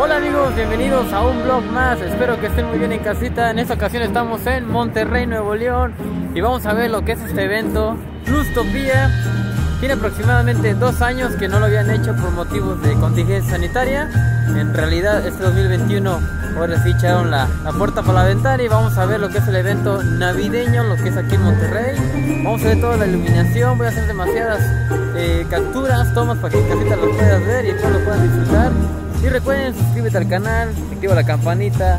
Hola amigos, bienvenidos a un vlog más. Espero que estén muy bien en casita. En esta ocasión estamos en Monterrey, Nuevo León, y vamos a ver lo que es este evento, Luztopía. Tiene aproximadamente 2 años que no lo habían hecho por motivos de contingencia sanitaria. En realidad este 2021 ahora sí echaron la puerta por la ventana y vamos a ver lo que es el evento navideño, lo que es aquí en Monterrey. Vamos a ver toda la iluminación, voy a hacer demasiadas capturas, tomas para que en casita los puedas ver y después lo puedan disfrutar. Y recuerden, suscríbete al canal, activa la campanita.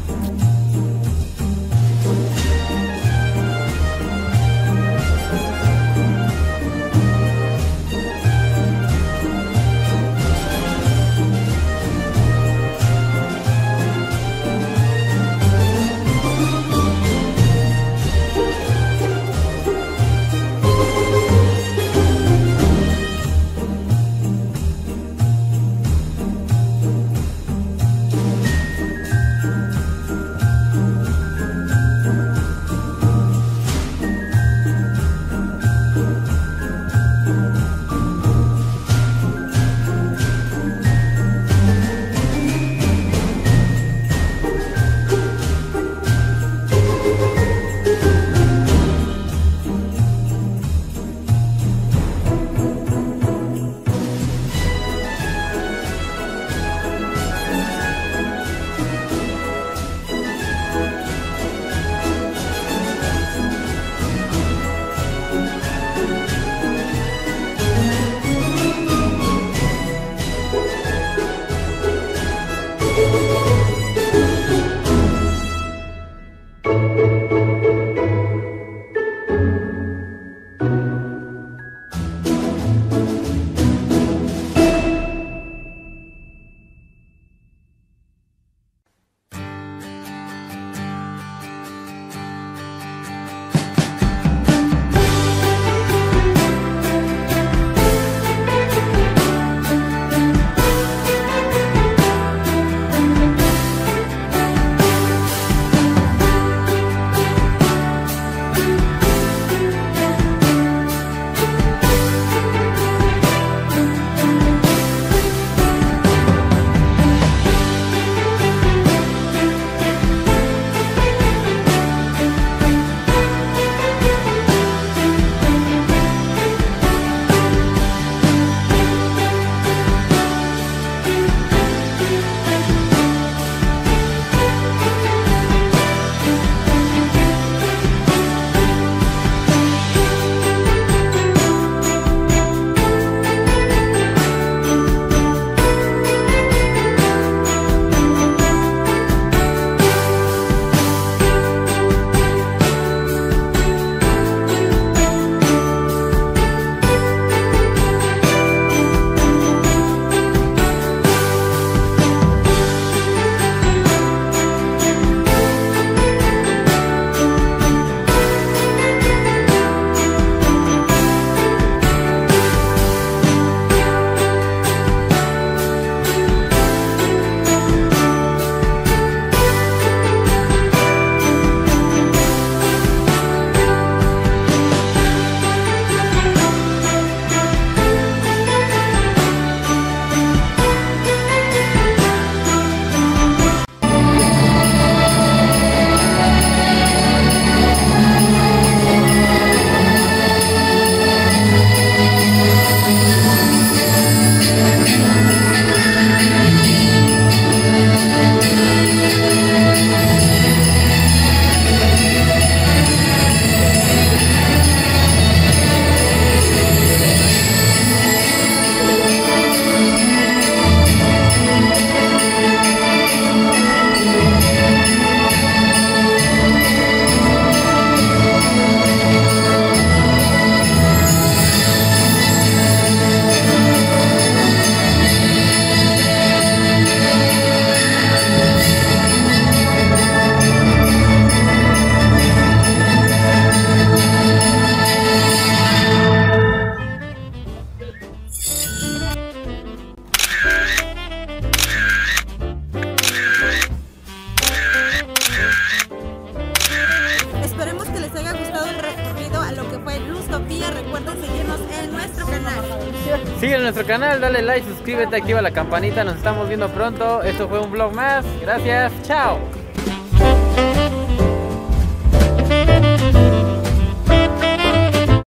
Sigue en nuestro canal, dale like, suscríbete, activa la campanita. Nos estamos viendo pronto. Esto fue un vlog más. Gracias, chao.